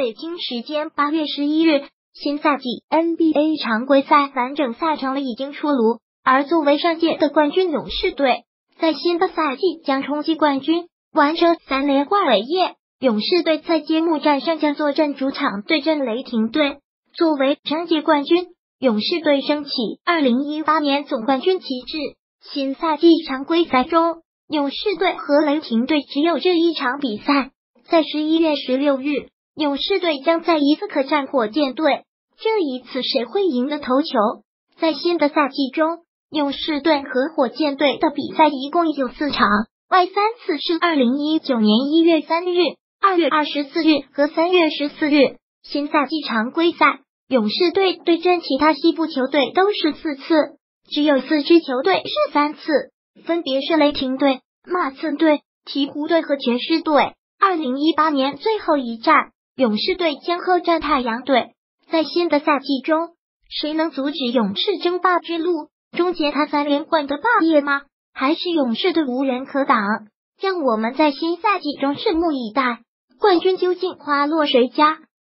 北京时间8月11日，新赛季 NBA 常规赛完整赛程已经出炉，而作为上届的冠军勇士队，在新的赛季将冲击冠军，完成3连冠伟业。勇士队在揭幕战上将坐镇主场对阵雷霆队。作为上届冠军，勇士队升起2018年总冠军旗帜。新赛季常规赛中，勇士队和雷霆队只有这一场比赛。在11月16日，勇士队将再一次客战火箭队，这一次谁会赢得头球？在新的赛季中，勇士队和火箭队的比赛一共有4场，外3次是2019年1月3日、2月24日和3月14日。新赛季常规赛，勇士队对阵其他西部球队都是4次，只有4支球队是3次，分别是雷霆队、马刺队、鹈鹕队和爵士队。2018年最后一战，勇士队将客战太阳队。在新的赛季中，谁能阻止勇士争霸之路，终结他3连冠的霸业吗？还是勇士队无人可挡？让我们在新赛季中拭目以待，冠军究竟花落谁家？